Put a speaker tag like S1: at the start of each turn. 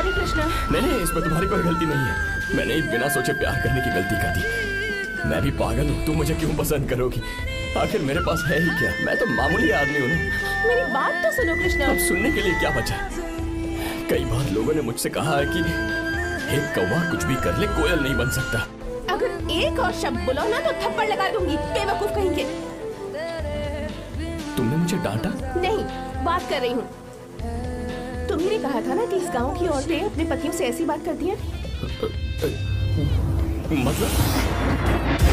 S1: Sorry Krishna.
S2: नहीं, इसमें तुम्हारी कोई गलती नहीं है। मैंने ही बिना सोचे प्यार करने की गलती कर दी। मैं भी पागल हूँ, तुम मुझे क्यों पसंद करोगी? आखिर मेरे पास है ही क्या? मैं तो मामूली आदमी हूँ ना।
S1: मेरी बात तो सुनो कृष्णा।
S2: अब सुनने के लिए क्या बचा? कई बार लोगों ने मुझसे कहा है कि एक कौवा कुछ भी कर ले, कोयल नहीं बन सकता।
S1: अगर एक और शब्द बोलो ना तो थप्पड़ लगा दूंगी, बेवकूफ कहेंगे।
S2: तुमने मुझे डांटा?
S1: नहीं, बात कर रही हूँ। तुम्ही ने कहा था ना कि इस गांव की औरतें अपने पतियों से ऐसी बात करती हैं।
S2: मतलब